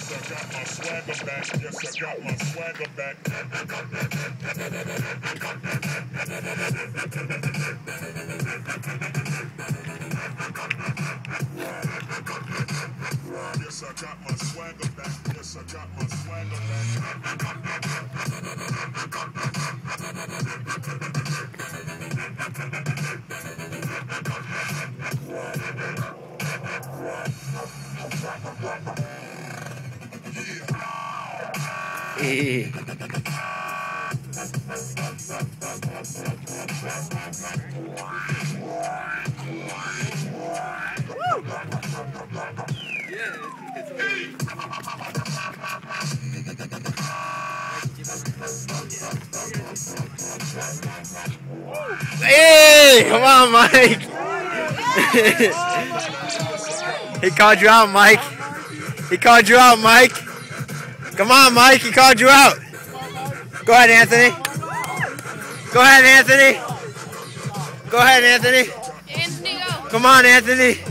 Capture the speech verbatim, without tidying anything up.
Yes, I got my swagger back. Yes, I got my swagger back. Yes, I got my swagger back. Yes, I got my swagger Hey. Hey, come on, Mike. He called you out, Mike. He called you out, Mike. Come on, Mike. He called you out. Go ahead, Anthony. Go ahead, Anthony. Go ahead, Anthony. Anthony, go. Come on, Anthony.